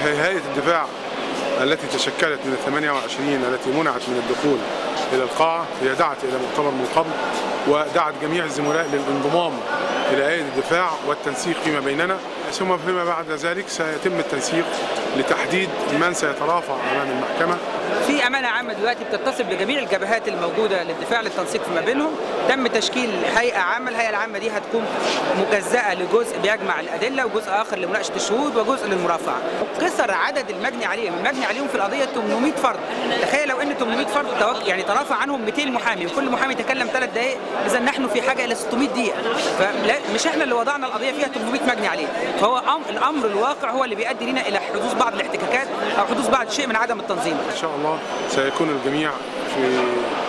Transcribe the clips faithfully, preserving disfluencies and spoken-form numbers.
هيئة الدفاع التي تشكلت من الثمانية وعشرين التي منعت من الدخول إلى القاعة هي دعت إلى مؤتمر من قبل، ودعت جميع الزملاء للانضمام إلى هيئة الدفاع والتنسيق فيما بيننا، ثم فيما بعد ذلك سيتم التنسيق لتحديد من سيترافع أمام المحكمة. في أمانة عامة دلوقتي بتتصل بجميع الجبهات الموجودة للدفاع للتنسيق فيما بينهم. تم تشكيل هيئة عامة، الهيئة العامة دي هتكون مجزأة لجزء بيجمع الأدلة وجزء آخر لمناقشة الشهود وجزء للمرافعة. قصر عدد المجني عليهم، المجني عليهم في القضية ثمانمائة فرد. تخيل لو ان ثمانمائة فرد يعني ترافع عنهم مئتين محامي وكل محامي يتكلم ثلاث دقائق، إذا نحن في حاجة إلى ستمائة دقيقة. فمش احنا اللي وضعنا القضية فيها ثمانمائة مجني عليه، فهو الأمر الواقع هو اللي بيؤدي لنا إلى حدوث بعض الاحتكاكات أو حدوث بعض شيء من عدم التنظيم. إن شاء الله سيكون الجميع في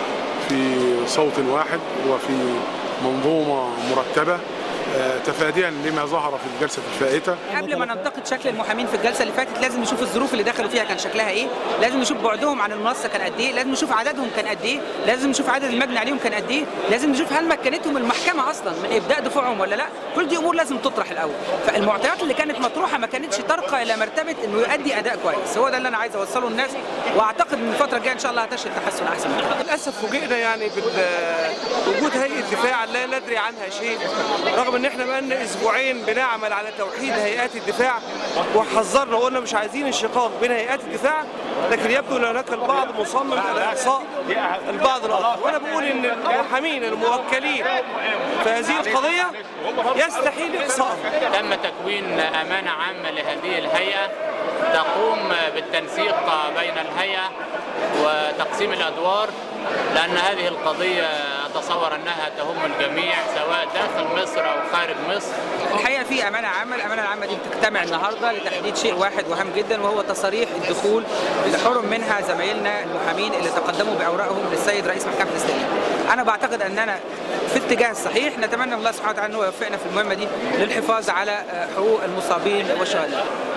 في صوت واحد وفي منظومة مرتبة تفاديا لما ظهر في الجلسه الفائته. قبل ما ننتقد شكل المحامين في الجلسه اللي فاتت لازم نشوف الظروف اللي دخلوا فيها كان شكلها ايه، لازم نشوف بعدهم عن المنصه كان قد ايه، لازم نشوف عددهم كان قد ايه، لازم نشوف عدد المجني عليهم كان قد ايه، لازم نشوف هل مكنتهم المحكمه اصلا من ابداء دفوعهم ولا لا. كل دي امور لازم تطرح الاول. فالمعطيات اللي كانت مطروحه ما كانتش ترقى الى مرتبه انه يؤدي اداء كويس. هو ده اللي انا عايز اوصله للناس، واعتقد ان الفتره الجايه ان شاء الله هتشهد تحسن احسن. للاسف فوجئنا يعني بوجود هيئه دفاع لا ندري عنها شيء، رغم ان احنا بقالنا اسبوعين بنعمل على توحيد هيئات الدفاع وحذرنا وقلنا مش عايزين انشقاق بين هيئات الدفاع، لكن يبدو ان هناك البعض مصمم على اقصاء البعض الاخر. وانا بقول ان المحامين الموكلين في هذه القضيه يستحيل اقصائهم. تم تكوين امانه عامه لهذه الهيئه تقوم بالتنسيق بين الهيئه وتقسيم الادوار، لان هذه القضيه أتصور أنها تهم الجميع سواء داخل مصر أو خارج مصر. الحقيقة في أمانة عامة، الأمانة العامة دي بتجتمع النهاردة لتحديد شيء واحد وهام جدا، وهو تصاريح الدخول اللي حرم منها زمايلنا المحامين اللي تقدموا بأوراقهم للسيد رئيس محكمة الاستئناف. أنا بعتقد أننا في اتجاه صحيح، نتمنى من الله سبحانه وتعالى أنه يوفقنا في المهمة دي للحفاظ على حقوق المصابين والشهداء.